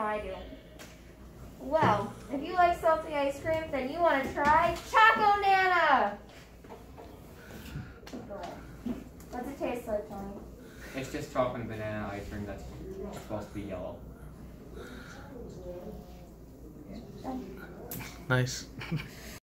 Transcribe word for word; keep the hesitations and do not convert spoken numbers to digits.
I do. Well, if you like salty ice cream, then you want to try ChocoNana. What's it taste like, Tony? It's just chocolate and banana ice cream that's supposed to be yellow. Nice.